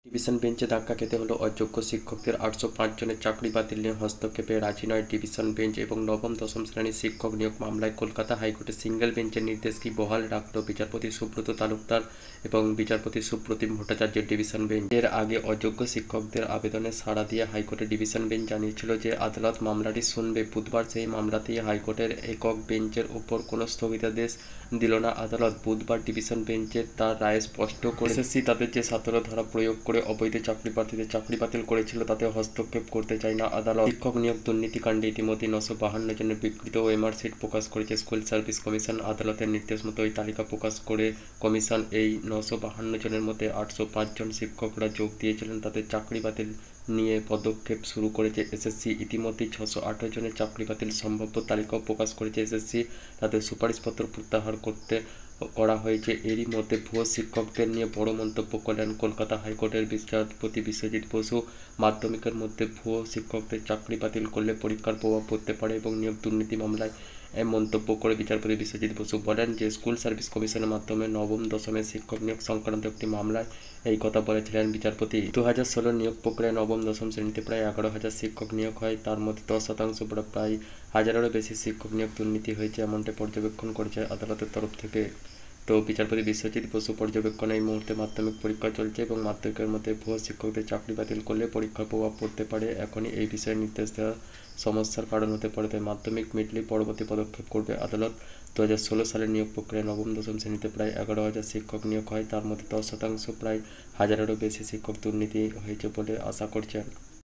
Division বেঞ্চে ধাক্কা খেতে হলো অযোগ্য শিক্ষকদের। 805 জনের চাকরি বাতিল নিয়ে হস্তক্ষেপে রাজি নয় ডিভিশন বেঞ্চ এবং নবম দশম শ্রেণীর শিক্ষক নিয়োগ মামলায় কলকাতা হাইকোর্টের সিঙ্গেল বেঞ্চের নির্দেশকেই বহাল রাখল বিচারপতি সুব্রত তালুকদার এবং বিচারপতি সুপ্রতিম ভট্টাচার্যের ডিভিশন বেঞ্চ। এর আগে অযোগ্য শিক্ষকদের আবেদনে সাড়া দিয়ে হাইকোর্টের ডিভিশন বেঞ্চ জানিয়েছিল যে আদালত মামলাটি শুনবে। বুধবার সেই মামলাতেই হাইকোর্টের একক বেঞ্চের ওপর কোনো স্থগিতাদেশ দিল না আদালত। বুধবার ডিভিশন বেঞ্চের তার রায়ে স্পষ্ট করে এসএসসি তাদের যে 17 ধারা প্রয়োগ করে অবৈধ চাকরি প্রার্থীদের চাকরি বাতিল করেছিল তাতে হস্তক্ষেপ করতে চায় না আদালত। শিক্ষক নিয়োগ দুর্নীতিকাণ্ডে ইতিমধ্যে 952 জনের বিকৃত ওএমআর শিট প্রকাশ করেছে স্কুল সার্ভিস কমিশন। আদালতের নির্দেশ মতো এই তালিকা প্রকাশ করে কমিশন এই 952 জনের মধ্যে 805 জন শিক্ষকরা যোগ দিয়েছিলেন তাদের চাকরি বাতিল নিয়ে পদক্ষেপ শুরু করেছে এসএসসি। ইতিমধ্যেই 618 জনের চাকরি বাতিল সম্ভাব্য তালিকাও প্রকাশ করেছে এসএসসি। তাদের সুপারিশপত্র প্রত্যাহার করা হয়েছে। এরই মধ্যে ভুয়ো শিক্ষকদের নিয়ে বড় মন্তব্য করলেন কলকাতা হাইকোর্টের বিচারপতি বিশ্বজিৎ বসু। মাধ্যমিকের মধ্যে ভুয়ো শিক্ষকদের চাকরি বাতিল করলে পরীক্ষার প্রভাব পড়তে পারে এবং নিয়োগ দুর্নীতি মামলায় মন্তব্য করে বিচারপতি বিশ্বজিৎ বসু বলেন যে স্কুল সার্ভিস কমিশনের মাধ্যমে নবম দশমের শিক্ষক নিয়োগ সংক্রান্ত একটি মামলায় এই কথা বলেছিলেন বিচারপতি। 2016 নিয়োগ প্রক্রিয়ায় নবম দশম শ্রেণীতে প্রায় 11,000 শিক্ষক নিয়োগ হয়। তার মধ্যে 10% প্রায় 1000-এরও বেশি শিক্ষক নিয়োগ দুর্নীতি হয়েছে এমনটা পর্যবেক্ষণ করেছে আদালতের তরফ থেকে। তো বিচারপতি বিশ্বজিৎ বসু পর্যবেক্ষণে এই মুহূর্তে মাধ্যমিক পরীক্ষা চলছে এবং মাধ্যমিকের মধ্যে ভুয়ো শিক্ষকদের চাকরি বাতিল করলে পরীক্ষার প্রভাব পড়তে পারে। এখনই এই বিষয়ে নির্দেশ দেওয়া সমস্যার কারণ হতে পারে, তাই মাধ্যমিক মিটলেই পরবর্তী পদক্ষেপ করবে আদালত। 2016 সালের নিয়োগ প্রক্রিয়ায় নবম দশম শ্রেণীতে প্রায় 11,000 শিক্ষক নিয়োগ হয়। তার মধ্যে 10% প্রায় 1000-এরও বেশি শিক্ষক দুর্নীতি হয়েছে বলে আশা করছেন।